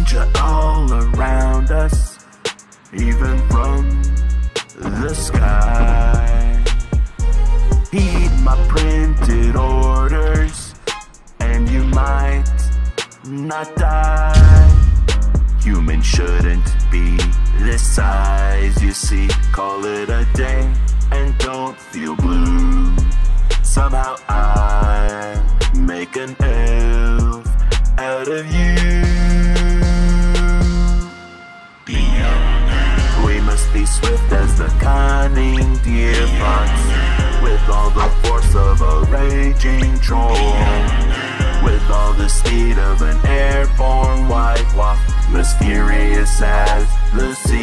danger all around us, even from the sky. Heed my printed orders, and you might not die. Humans shouldn't be this size, you see. Call it a day and don't feel blue. Somehow I make an elf out of you. We must be swift as the cunning deer fox, with all the force of a raging troll, with all the speed of an airborne white wolf, mysterious as the sea.